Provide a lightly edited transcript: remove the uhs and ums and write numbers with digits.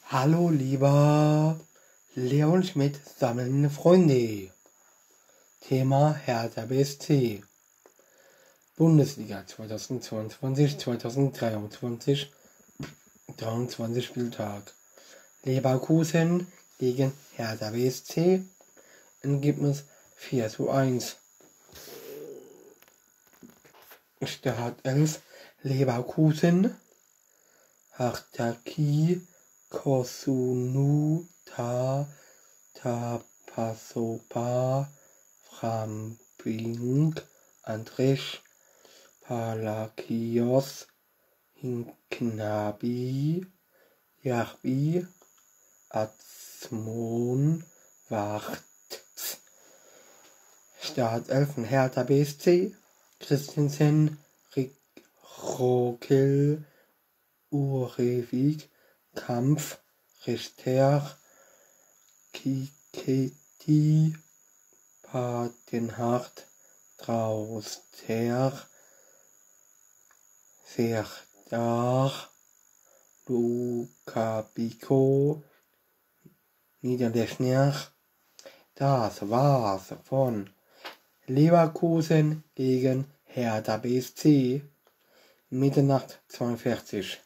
Hallo lieber Leon Schmidt sammelnde Freunde. Thema Hertha BSC. Bundesliga 2022, 2023, 23 Spieltag. Leverkusen gegen Hertha BSC. Ergebnis 4:1. Startelf Leverkusen. Hartaki Kosunu Tapasopa Framping Andresch Palakios Hinknabi Yachbi Atzmon Wachts. Startelfen Hertha BSC Christensen Rokel Urevik Kampf Richter Kiketi Patenhardt Trauster Serdar Lukabiko Niederlechner. Das war's von Leverkusen gegen Hertha BSC. Mitternacht 42.